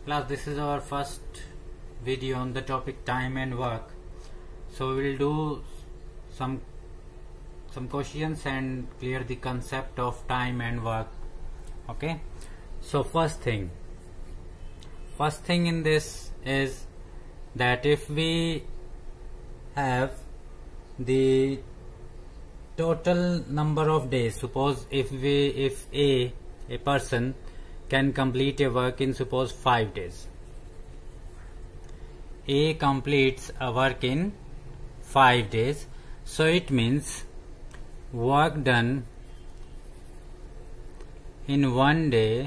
Class, this is our first video on the topic time and work. So we will do some questions and clear the concept of time and work. Okay. So first thing in this is that if we have the total number of days, suppose if a person can complete a work in suppose 5 days. A completes a work in 5 days. So it means work done in 1 day,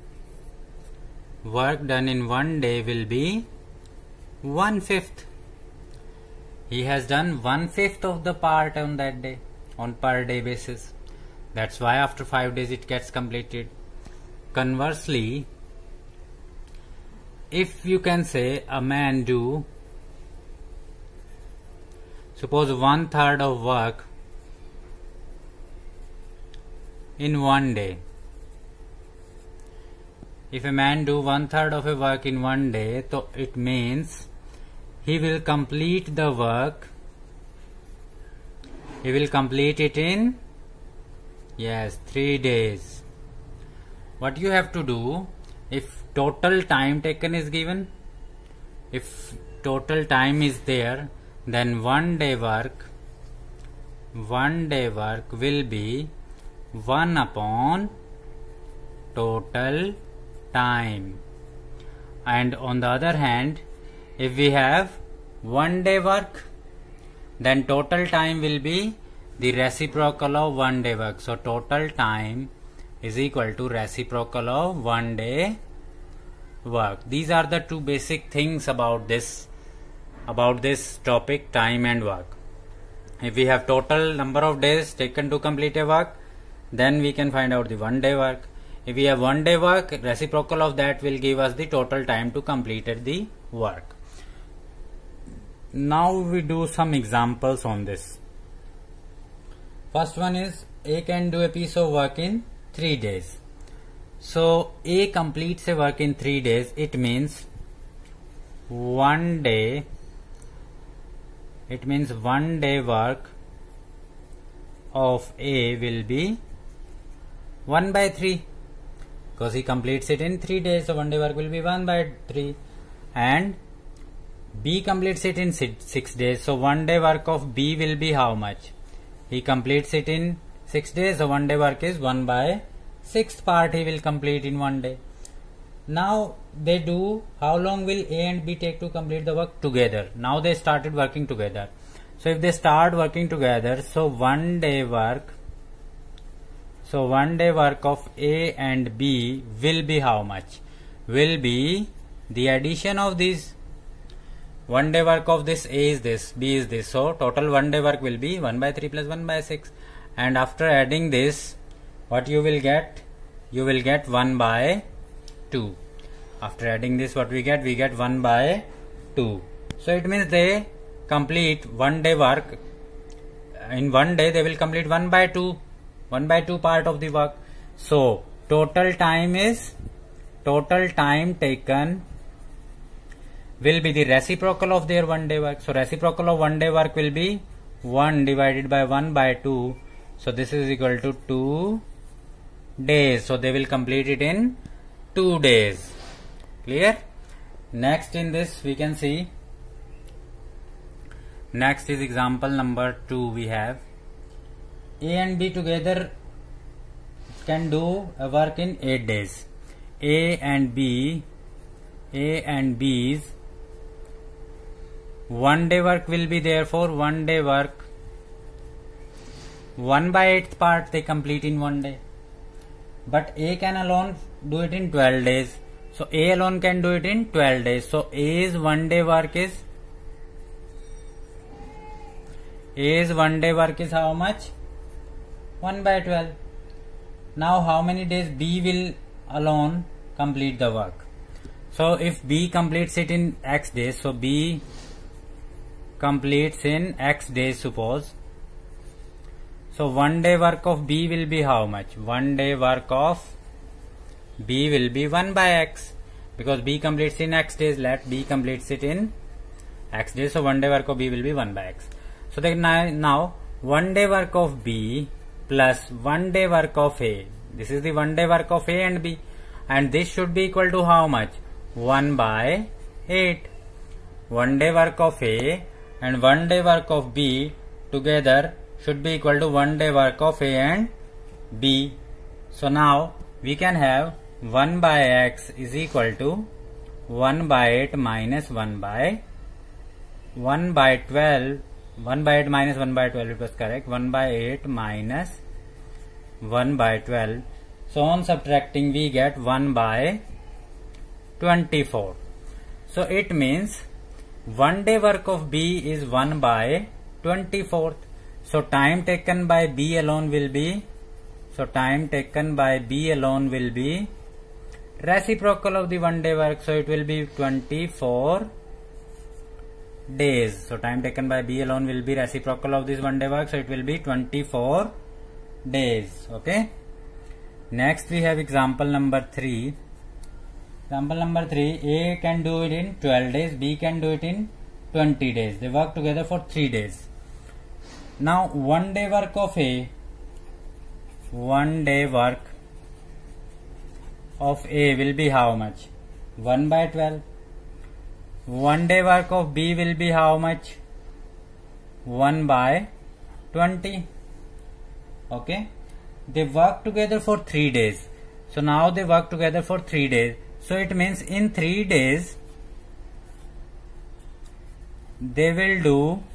will be 1/5. He has done 1/5 of the part on that day, on per day basis. That's why after 5 days it gets completed. Conversely, if you can say a man do suppose 1/3 of work in 1 day. If a man do 1/3 of a work in 1 day, so it means he will complete the work. He will complete it in 3 days. What you have to do, if total time taken is given, if total time is there, then 1 day work will be 1 upon total time. And on the other hand, if we have 1 day work, then total time will be the reciprocal of 1 day work. So total time is equal to reciprocal of 1 day work. These are the two basic things about this topic, time and work. If we have total number of days taken to complete a work, then we can find out the 1 day work. If we have 1 day work, reciprocal of that will give us the total time to complete the work. Now we do some examples on this. First one is A can do a piece of work in 3 days. So A completes a work in 3 days. It means 1 day. It means 1 day work of A will be 1/3, because he completes it in 3 days. So 1 day work will be 1/3. And B completes it in 6 days. So 1 day work of B will be how much? He completes it in 6 days. So 1 day work is 1/6 part he will complete in 1 day. Now they do, how long will A and B take to complete the work together? Now they started working together. So if they start working together, so 1 day work of A and B will be how much? Will be the addition of these. 1 day work of this A is this, B is this. So total 1 day work will be 1/3 plus 1/6. And after adding this, what you will get? You will get 1/2. After adding this, what we get? We get 1/2. So it means they complete 1 day work. In 1 day, they will complete 1/2 part of the work. So total time taken will be the reciprocal of their 1 day work. So reciprocal of 1 day work will be 1 divided by 1/2. So this is equal to 2 days. So they will complete it in 2 days. Clear? Next in this we can see. Next is example number 2. We have A and B together can do a work in 8 days. A and B's 1 day work will be therefore 1 day work 1/8 part they complete in 1 day. But A can alone do it in 12 days. So A alone can do it in 12 days. So A's 1 day work is how much? 1/12. Now how many days B will alone complete the work? So if B completes it in X days, so B completes in X days suppose. So 1 day work of B will be how much? 1 day work of B will be 1/x. because B completes in X days. Let B completes it in X days. So 1 day work of B will be 1 by X. So then now 1 day work of B plus 1 day work of A. This is the 1 day work of A and B, and this should be equal to how much? 1 by 8. 1 day work of A and 1 day work of B together should be equal to 1 day work of A and B. So now we can have 1 by X is equal to 1 by 8 minus 1 by 12. 1 by 8 minus 1 by 12, it was correct. 1 by 8 minus 1 by 12. So on subtracting we get 1 by 24. So it means 1 day work of B is 1 by 24th. So time taken by B alone will be, reciprocal of the 1 day work. So it will be 24 days. So time taken by B alone will be reciprocal of this 1 day work. So it will be 24 days. Okay. Next we have example number 3. Example number 3, A can do it in 12 days, B can do it in 20 days. They work together for 3 days. Now 1 day work of A, 1 day work of A will be how much? 1 by 12. 1 day work of B will be how much? 1 by 20. Okay. They work together for 3 days. So now they work together for 3 days. So it means in 3 days they will do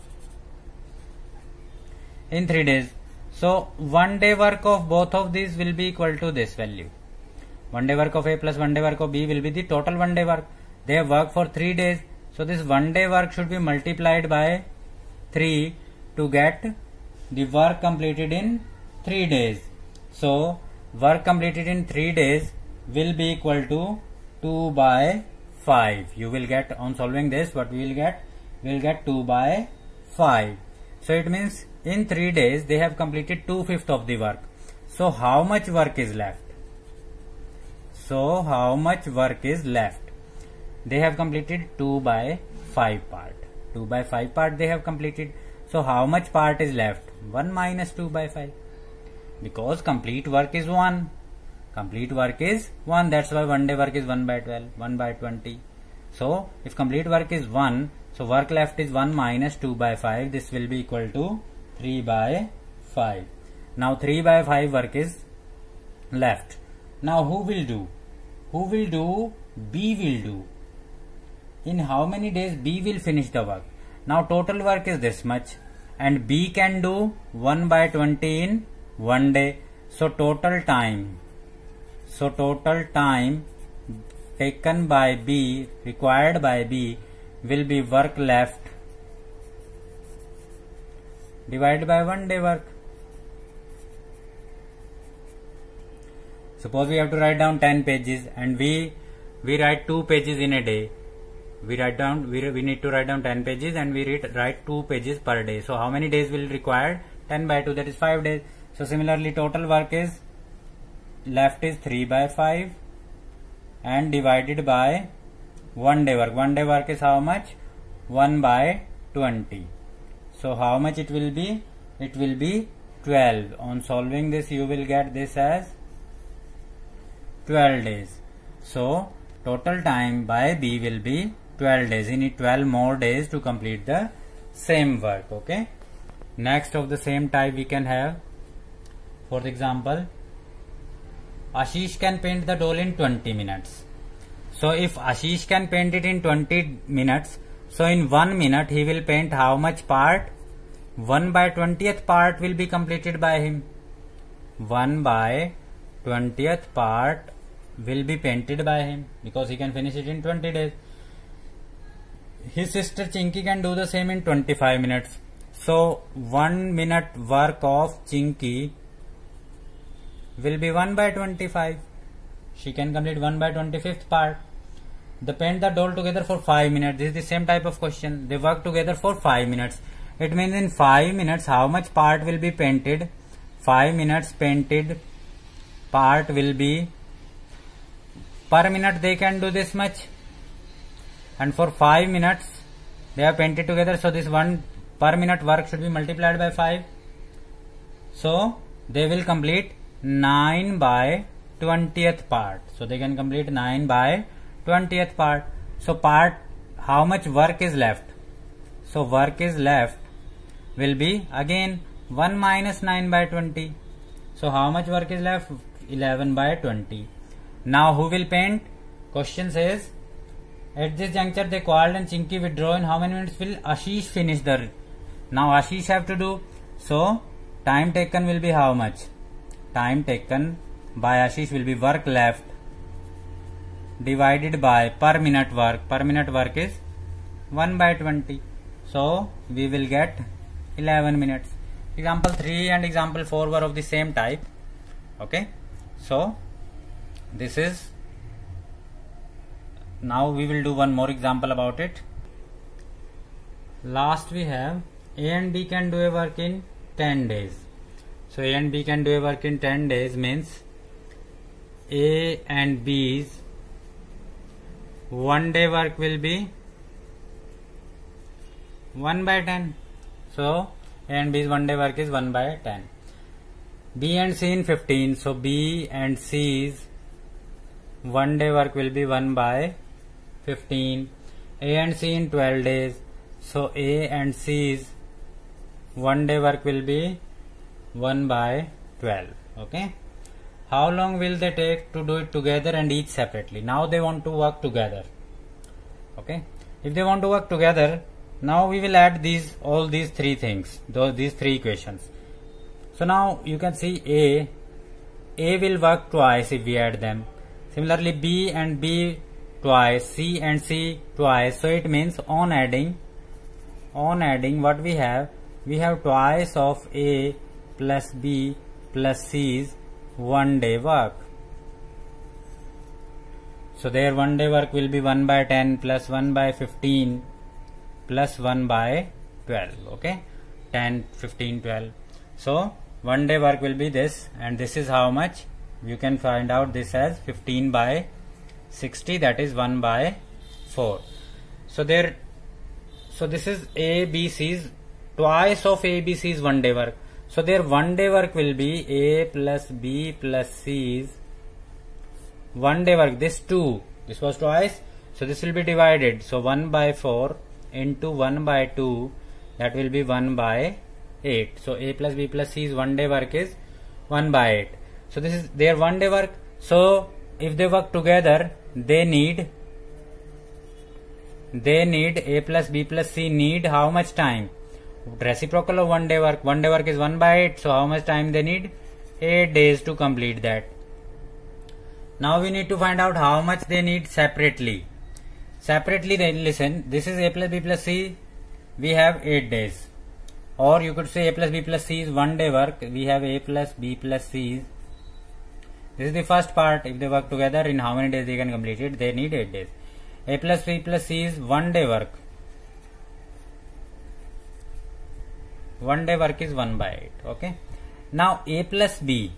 in 3 days. So 1 day work of both of these will be equal to this value. 1 day work of A plus 1 day work of B will be the total 1 day work. They have worked for 3 days. So this 1 day work should be multiplied by 3 to get the work completed in 3 days. So work completed in 3 days will be equal to 2 by 5. You will get, on solving this, what we will get? We will get 2 by 5. So it means in 3 days they have completed 2/5 of the work. So how much work is left? They have completed 2 by 5 part. 2 by 5 part they have completed. So how much part is left? 1 minus 2 by 5. Because complete work is 1. Complete work is 1. That's why 1 day work is 1 by 12, 1 by 20. So if complete work is 1, so work left is 1 minus 2 by 5. This will be equal to 3 by 5. Now 3 by 5 work is left. Now who will do? B will do. In how many days B will finish the work? Now total work is this much, and B can do 1 by 20 in 1 day. So total time taken by B, required by B, will be work left divided by 1 day work. Suppose we have to write down 10 pages and we write 2 pages in a day. We need to write down 10 pages and we write 2 pages per day. So how many days will require? 10 by 2, that is 5 days. So similarly total work is left is 3 by 5 and divided by 1 day work. 1 day work is how much? 1 by 20. So how much it will be? It will be 12. On solving this you will get this as 12 days. So total time by B will be 12 days. You need 12 more days to complete the same work. Okay. Next of the same type we can have, for example, Ashish can paint the doll in 20 minutes. So if Ashish can paint it in 20 minutes, so in 1 minute he will paint how much part? 1 by 20th part will be completed by him. 1 by 20th part will be painted by him because he can finish it in 20 days. His sister Chinky can do the same in 25 minutes. So 1 minute work of Chinky will be 1 by 25. She can complete 1 by 25th part. They paint the doll together for 5 minutes. This is the same type of question. They work together for 5 minutes. It means in 5 minutes how much part will be painted? 5 minutes painted part will be per minute they can do this much, and for 5 minutes they have painted together, so this one per minute work should be multiplied by 5. So they will complete 9 by 20th part. So they can complete 9 by 20th part. So how much work is left? So work is left will be again 1 minus 9 by 20. So how much work is left? 11 by 20. Now who will paint? Question says, at this juncture they called and Chinky withdraw. In how many minutes will Ashish finish the? Now Ashish have to do. So time taken will be how much? Time taken by Ashish will be work left divided by per minute work. Per minute work is 1 by 20. So we will get 11 minutes. Example 3 and example 4 were of the same type. Okay. So this is, now we will do one more example about it. Last we have A and B can do a work in 10 days. So A and B can do a work in 10 days means A and B's 1 day work will be 1 by 10. So A and B's 1 day work is 1 by 10. B and C in 15. So B and C's 1 day work will be 1 by 15. A and C in 12 days. So A and C's 1 day work will be 1 by 12. Okay. How long will they take to do it together and each separately? Now they want to work together. Okay. If they want to work together, now we will add all these three things, these three equations. So now you can see A will work twice if we add them. Similarly B and B twice, C and C twice. So it means on adding what we have twice of A plus B plus C's 1 day work. So their 1 day work will be 1 by 10 plus 1 by 15 plus 1 by 12. Okay, 10, 15, 12. So 1 day work will be this, and this is how much? You can find out this as 15 by 60, that is 1 by 4. So this is A, B, C's, twice of A, B, C's 1 day work. So their 1 day work will be A plus B plus C's 1 day work. This was twice. So this will be divided. So 1 by 4 into 1 by 2, that will be 1 by 8. So A plus B plus C's 1 day work is 1 by 8. So this is their 1 day work. So if they work together, they need A plus B plus C need how much time? Reciprocal of 1 day work. 1 day work is 1 by 8. So how much time they need? 8 days to complete that. Now we need to find out how much they need separately. Separately, then listen, this is A plus B plus C, we have 8 days. Or you could say A plus B plus C is 1 day work, we have A plus B plus C. This is the first part. If they work together, in how many days they can complete it? They need 8 days. A plus B plus C is 1 day work. 1 day work is 1 by 8. Okay. Now A plus B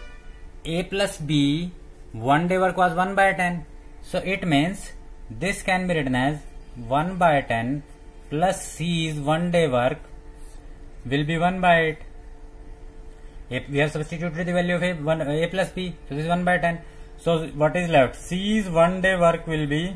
1 day work was 1 by 10. So it means this can be written as 1 by 10 plus C's 1 day work will be 1 by 8. We have substituted the value of A plus B. So this is 1 by 10. So what is left? C's 1 day work will be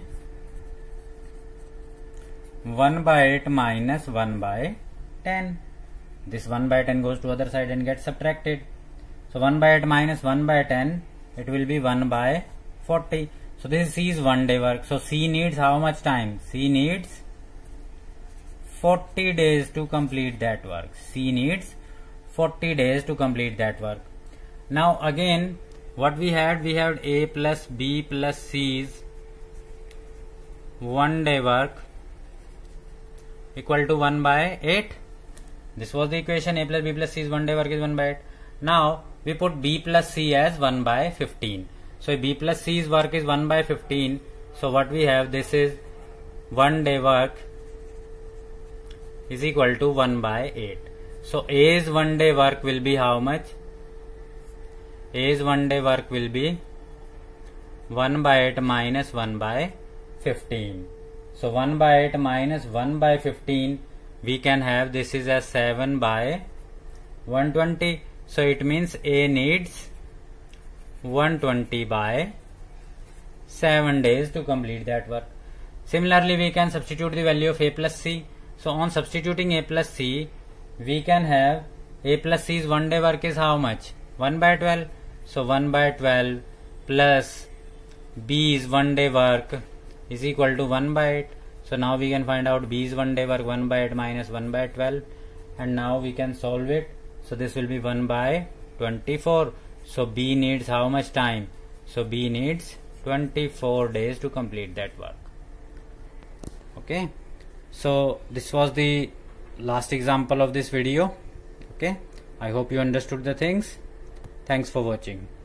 1 by 8 minus 1 by 10. This 1 by 10 goes to other side and gets subtracted. So 1 by 8 minus 1 by 10, it will be 1 by 40. So this is C's 1 day work. So C needs how much time? C needs 40 days to complete that work. C needs 40 days to complete that work. Now again, what we had A plus B plus C's 1 day work equal to 1 by 8. This was the equation. A plus B plus C's 1 day work is 1 by 8. Now we put B plus C as 1 by 15. So B plus C's work is 1 by 15. So what we have, this is 1 day work is equal to 1 by 8. So A's 1 day work will be how much? A's 1 day work will be 1 by 8 minus 1 by 15. So 1 by 8 minus 1 by 15, we can have this is as 7 by 120. So it means A needs 120 by 7 days to complete that work. Similarly, we can substitute the value of A plus C. So on substituting A plus C, we can have A plus C's 1 day work is how much? 1 by 12. So 1 by 12 plus B's 1 day work is equal to 1 by 8. So now we can find out B's 1 day work 1 by 8 minus 1 by 12. And now we can solve it. So this will be 1 by 24. So B needs how much time? So B needs 24 days to complete that work. Okay. So this was the last example of this video. Okay. I hope you understood the things. Thanks for watching.